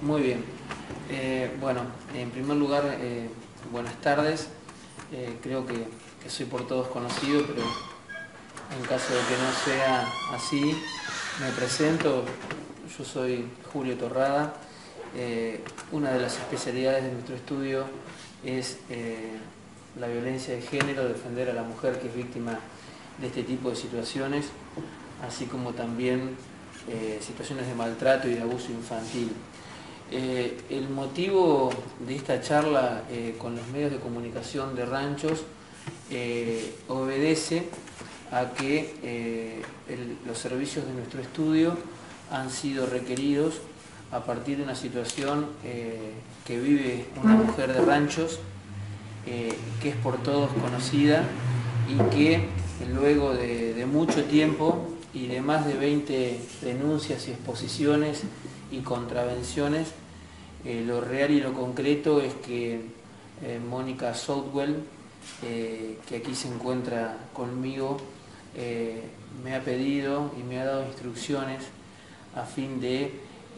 Muy bien. Bueno, en primer lugar, buenas tardes. Creo que soy por todos conocido, pero en caso de que no sea así, me presento. Yo soy Julio Torrada. Una de las especialidades de nuestro estudio es la violencia de género, defender a la mujer que es víctima de este tipo de situaciones, así como también situaciones de maltrato y de abuso infantil. El motivo de esta charla con los medios de comunicación de Ranchos obedece a que los servicios de nuestro estudio han sido requeridos a partir de una situación que vive una mujer de Ranchos, que es por todos conocida y que luego de mucho tiempo y de más de 20 denuncias y exposiciones y contravenciones, lo real y lo concreto es que Mónica Southwell, que aquí se encuentra conmigo, me ha pedido y me ha dado instrucciones a fin de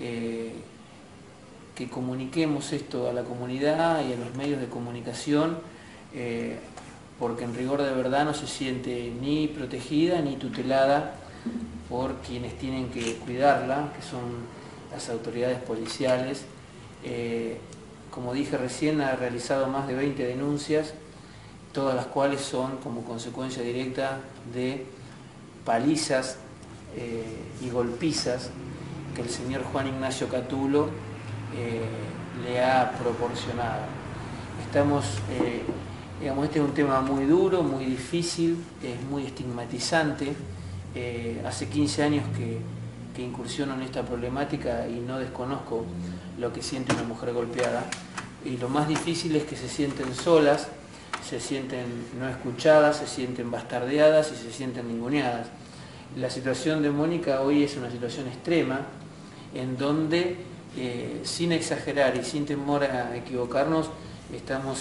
que comuniquemos esto a la comunidad y a los medios de comunicación, porque en rigor de verdad no se siente ni protegida ni tutelada por quienes tienen que cuidarla, que son las autoridades policiales. Como dije recién, ha realizado más de 20 denuncias, todas las cuales son como consecuencia directa de palizas y golpizas que el señor Juan Ignacio Catulo le ha proporcionado. Este es un tema muy duro, muy difícil, es muy estigmatizante. Hace 15 años que incursiono en esta problemática y no desconozco lo que siente una mujer golpeada. Y lo más difícil es que se sienten solas, se sienten no escuchadas, se sienten bastardeadas y se sienten ninguneadas. La situación de Mónica hoy es una situación extrema, en donde, sin exagerar y sin temor a equivocarnos, estamos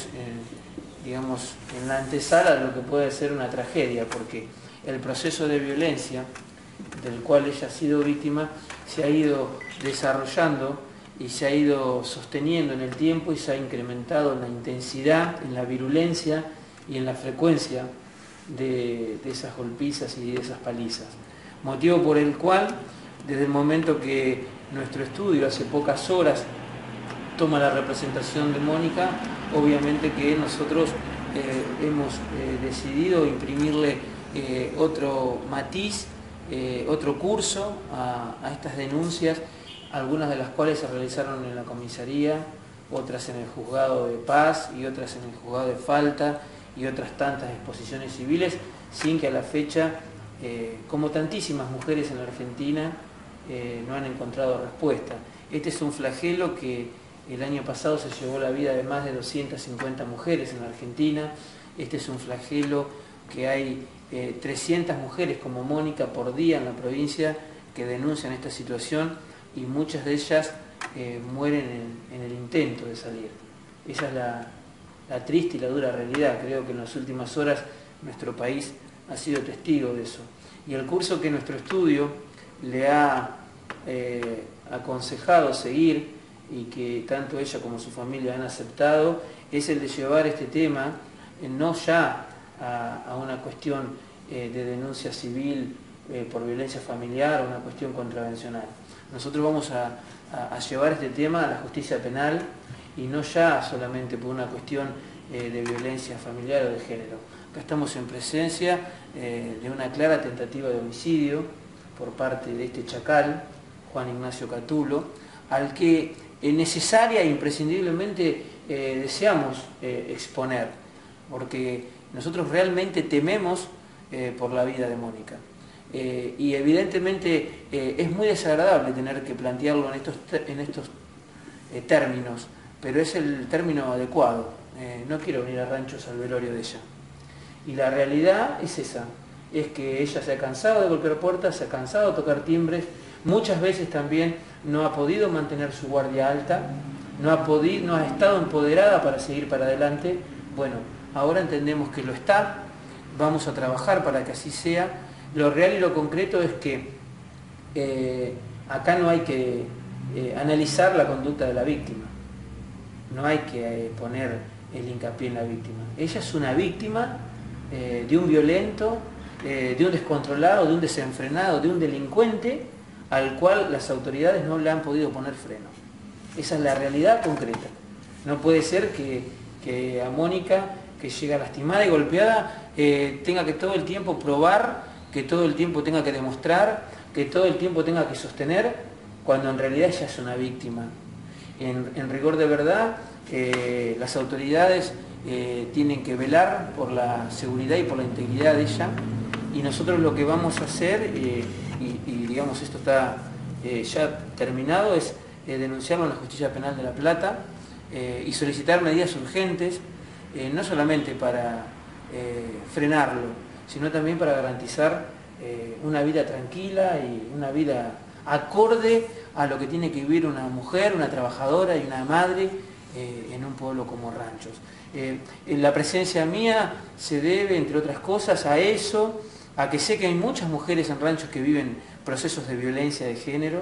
en la antesala de lo que puede ser una tragedia, porque el proceso de violencia del cual ella ha sido víctima se ha ido desarrollando y se ha ido sosteniendo en el tiempo y se ha incrementado en la intensidad, en la virulencia y en la frecuencia de esas golpizas y de esas palizas. Motivo por el cual, desde el momento que nuestro estudio hace pocas horas toma la representación de Mónica, obviamente que nosotros hemos decidido imprimirle otro matiz, otro curso a estas denuncias, algunas de las cuales se realizaron en la comisaría, otras en el juzgado de paz y otras en el juzgado de falta y otras tantas exposiciones civiles, sin que a la fecha, como tantísimas mujeres en la Argentina, no han encontrado respuesta. Este es un flagelo que el año pasado se llevó la vida de más de 250 mujeres en la Argentina. Este es un flagelo que hay 300 mujeres como Mónica por día en la provincia que denuncian esta situación y muchas de ellas mueren en el intento de salir. Esa es la triste y la dura realidad. Creo que en las últimas horas nuestro país ha sido testigo de eso. Y el curso que nuestro estudio le ha aconsejado seguir y que tanto ella como su familia han aceptado es el de llevar este tema no ya a una cuestión de denuncia civil por violencia familiar o una cuestión contravencional. Nosotros vamos a llevar este tema a la justicia penal y no ya solamente por una cuestión de violencia familiar o de género. Acá estamos en presencia de una clara tentativa de homicidio por parte de este chacal, Juan Ignacio Catulo, al que necesaria e imprescindiblemente deseamos exponer, porque nosotros realmente tememos por la vida de Mónica. Y evidentemente es muy desagradable tener que plantearlo en estos términos, pero es el término adecuado. No quiero venir a Ranchos al velorio de ella. Y la realidad es esa, es que ella se ha cansado de golpear puertas, se ha cansado de tocar timbres, muchas veces también no ha podido mantener su guardia alta, no ha estado empoderada para seguir para adelante. Bueno, ahora entendemos que lo está, vamos a trabajar para que así sea. Lo real y lo concreto es que acá no hay que analizar la conducta de la víctima. No hay que poner el hincapié en la víctima. Ella es una víctima de un violento, de un descontrolado, de un desenfrenado, de un delincuente al cual las autoridades no le han podido poner freno. Esa es la realidad concreta. No puede ser que a Mónica, que llega lastimada y golpeada, tenga que todo el tiempo probar, que todo el tiempo tenga que demostrar, que todo el tiempo tenga que sostener, cuando en realidad ella es una víctima. En rigor de verdad, las autoridades tienen que velar por la seguridad y por la integridad de ella, y nosotros lo que vamos a hacer, y digamos esto está ya terminado, es denunciarlo en la Justicia Penal de La Plata y solicitar medidas urgentes, no solamente para frenarlo, sino también para garantizar una vida tranquila y una vida acorde a lo que tiene que vivir una mujer, una trabajadora y una madre en un pueblo como Ranchos. La presencia mía se debe, entre otras cosas, a eso, a que sé que hay muchas mujeres en Ranchos que viven procesos de violencia de género,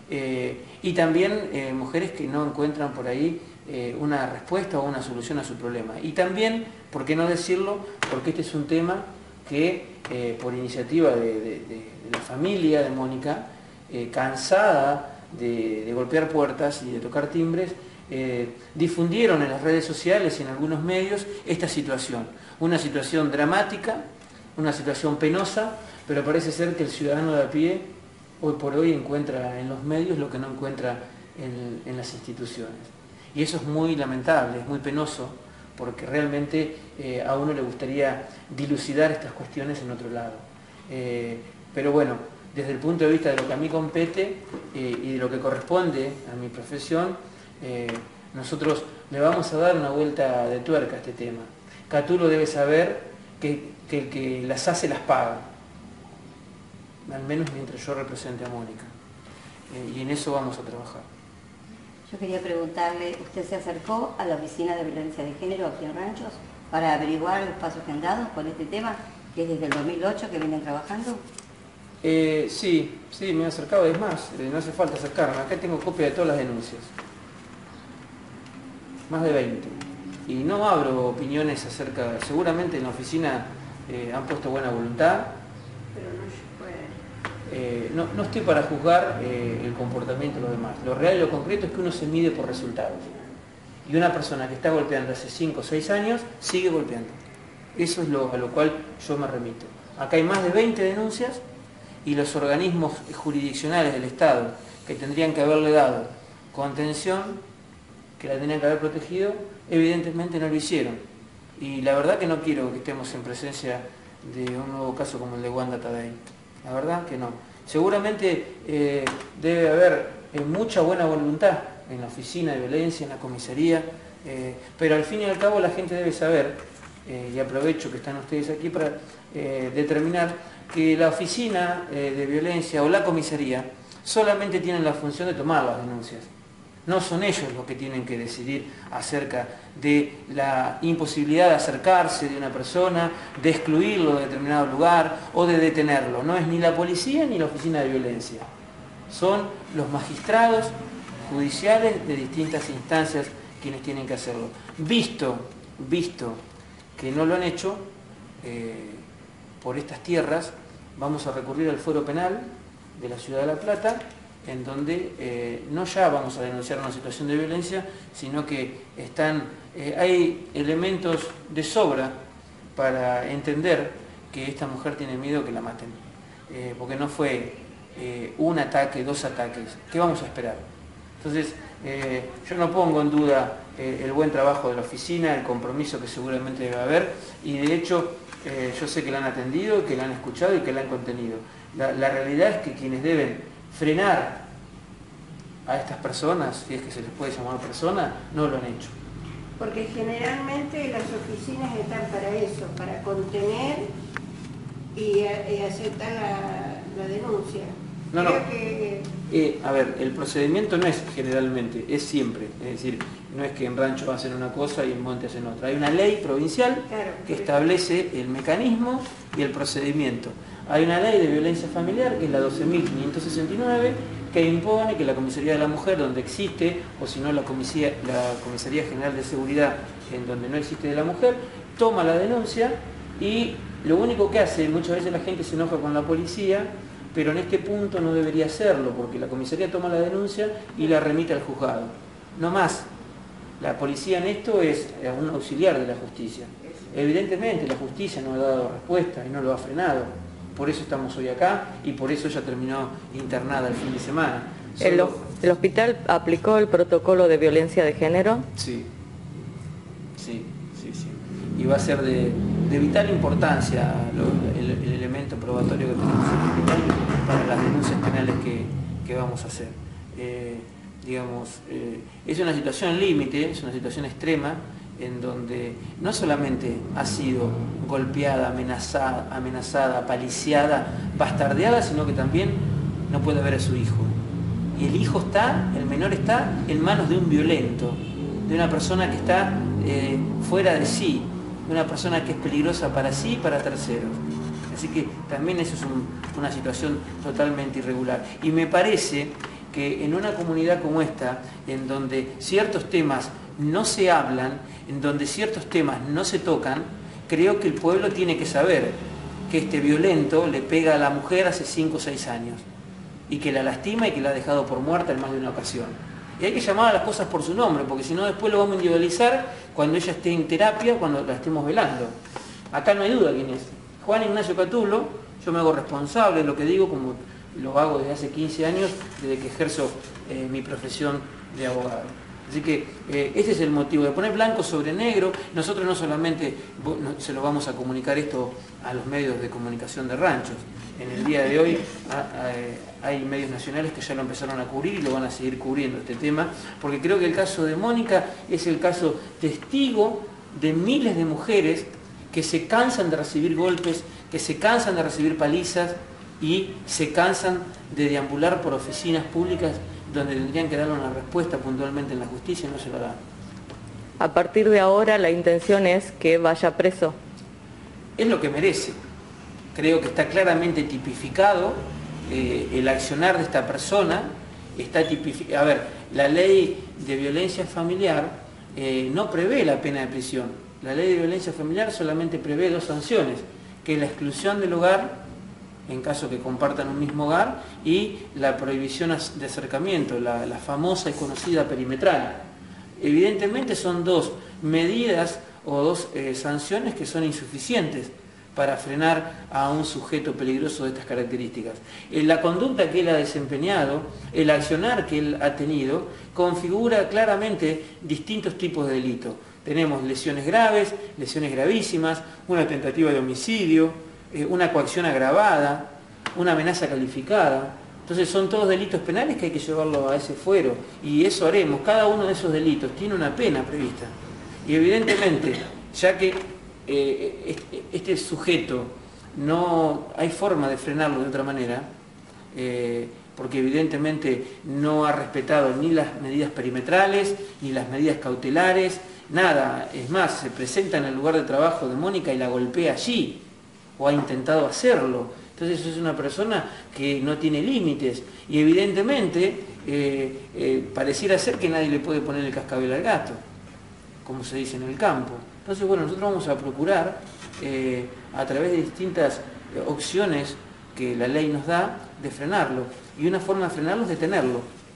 y también mujeres que no encuentran por ahí una respuesta o una solución a su problema. Y también, ¿por qué no decirlo?, porque este es un tema que por iniciativa de la familia de Mónica, cansada de golpear puertas y de tocar timbres, difundieron en las redes sociales y en algunos medios esta situación. Una situación dramática, una situación penosa, pero parece ser que el ciudadano de a pie hoy por hoy encuentra en los medios lo que no encuentra en las instituciones. Y eso es muy lamentable, es muy penoso, porque realmente a uno le gustaría dilucidar estas cuestiones en otro lado. Pero bueno, desde el punto de vista de lo que a mí compete y de lo que corresponde a mi profesión, nosotros le vamos a dar una vuelta de tuerca a este tema. Catulo debe saber que el que las hace las paga, al menos mientras yo represente a Mónica. Y en eso vamos a trabajar. Yo quería preguntarle, ¿usted se acercó a la Oficina de Violencia de Género aquí en Ranchos para averiguar los pasos que han dado con este tema, que es desde el 2008 que vienen trabajando? Sí, me he acercado, es más, no hace falta acercarme. Acá tengo copia de todas las denuncias. Más de 20. Y no abro opiniones acerca, seguramente en la oficina han puesto buena voluntad. Pero no se puede. No estoy para juzgar el comportamiento de los demás. Lo real y lo concreto es que uno se mide por resultados. Y una persona que está golpeando hace 5 o 6 años, sigue golpeando. Eso es a lo cual yo me remito. Acá hay más de 20 denuncias y los organismos jurisdiccionales del Estado que tendrían que haberle dado contención, que la tenían que haber protegido, evidentemente no lo hicieron. Y la verdad que no quiero que estemos en presencia de un nuevo caso como el de Wanda Tadei. La verdad que no. Seguramente debe haber mucha buena voluntad en la oficina de violencia, en la comisaría, pero al fin y al cabo la gente debe saber, y aprovecho que están ustedes aquí para determinar que la oficina de violencia o la comisaría solamente tienen la función de tomar las denuncias. No son ellos los que tienen que decidir acerca de la imposibilidad de acercarse de una persona, de excluirlo de determinado lugar o de detenerlo. No es ni la policía ni la oficina de violencia. Son los magistrados judiciales de distintas instancias quienes tienen que hacerlo. Visto que no lo han hecho, por estas tierras vamos a recurrir al fuero penal de la Ciudad de La Plata, en donde no ya vamos a denunciar una situación de violencia, sino que hay elementos de sobra para entender que esta mujer tiene miedo que la maten, porque no fue un ataque, 2 ataques. ¿Qué vamos a esperar? Entonces, yo no pongo en duda el buen trabajo de la oficina, el compromiso que seguramente debe haber, y de hecho yo sé que la han atendido, que la han escuchado y que la han contenido. La realidad es que quienes deben frenar a estas personas, si es que se les puede llamar persona, no lo han hecho. Porque generalmente las oficinas están para eso, para contener y aceptar la denuncia. No. Que... A ver, el procedimiento no es generalmente, es siempre. Es decir, no es que en Rancho hacen una cosa y en Monte hacen otra. Hay una ley provincial que establece el mecanismo y el procedimiento. Hay una ley de violencia familiar, que es la 12.569, que impone que la Comisaría de la Mujer, donde existe, o si no la Comisaría General de Seguridad, en donde no existe de la mujer, toma la denuncia y lo único que hace, muchas veces la gente se enoja con la policía, pero en este punto no debería hacerlo, porque la comisaría toma la denuncia y la remite al juzgado. No más. La policía en esto es un auxiliar de la justicia. Evidentemente la justicia no ha dado respuesta y no lo ha frenado. Por eso estamos hoy acá y por eso ella terminó internada el fin de semana. ¿El hospital aplicó el protocolo de violencia de género? Sí. Y va a ser de vital importancia el elemento probatorio que tenemos en el hospital para las denuncias penales que vamos a hacer. Es una situación límite, es una situación extrema, en donde no solamente ha sido golpeada, amenazada, paliciada, bastardeada, sino que también no puede ver a su hijo. Y el menor está en manos de un violento, de una persona que está fuera de sí, de una persona que es peligrosa para sí y para terceros. Así que también eso es una situación totalmente irregular. Y me parece que en una comunidad como esta, en donde ciertos temas no se hablan, en donde ciertos temas no se tocan, creo que el pueblo tiene que saber que este violento le pega a la mujer hace 5 o 6 años y que la lastima y que la ha dejado por muerta en más de una ocasión. Y hay que llamar a las cosas por su nombre, porque si no después lo vamos a individualizar cuando ella esté en terapia, cuando la estemos velando. Acá no hay duda quién es. Juan Ignacio Catulo, yo me hago responsable de lo que digo, como lo hago desde hace 15 años, desde que ejerzo mi profesión de abogado. Así que este es el motivo, de poner blanco sobre negro. Nosotros no solamente se lo vamos a comunicar esto a los medios de comunicación de ranchos. En el día de hoy hay medios nacionales que ya lo empezaron a cubrir y lo van a seguir cubriendo este tema, porque creo que el caso de Mónica es el caso testigo de miles de mujeres que se cansan de recibir golpes, que se cansan de recibir palizas y se cansan de deambular por oficinas públicas donde tendrían que darle una respuesta puntualmente en la justicia y no se la dan. A partir de ahora la intención es que vaya preso. Es lo que merece. Creo que está claramente tipificado el accionar de esta persona. Está tipificado. A ver, la ley de violencia familiar no prevé la pena de prisión. La ley de violencia familiar solamente prevé 2 sanciones, que es la exclusión del hogar en caso que compartan un mismo hogar, y la prohibición de acercamiento, la famosa y conocida perimetral. Evidentemente son 2 medidas o 2 sanciones que son insuficientes para frenar a un sujeto peligroso de estas características. La conducta que él ha desempeñado, el accionar que él ha tenido, configura claramente distintos tipos de delitos. Tenemos lesiones graves, lesiones gravísimas, una tentativa de homicidio, una coacción agravada, una amenaza calificada. Entonces son todos delitos penales que hay que llevarlo a ese fuero, y eso haremos. Cada uno de esos delitos tiene una pena prevista. Y evidentemente, ya que este sujeto no hay forma de frenarlo de otra manera, porque evidentemente no ha respetado ni las medidas perimetrales, ni las medidas cautelares, nada. Es más, se presenta en el lugar de trabajo de Mónica y la golpea allí, o ha intentado hacerlo. Entonces es una persona que no tiene límites y evidentemente pareciera ser que nadie le puede poner el cascabel al gato, como se dice en el campo. Entonces, bueno, nosotros vamos a procurar a través de distintas opciones que la ley nos da, de frenarlo. Y una forma de frenarlo es detenerlo.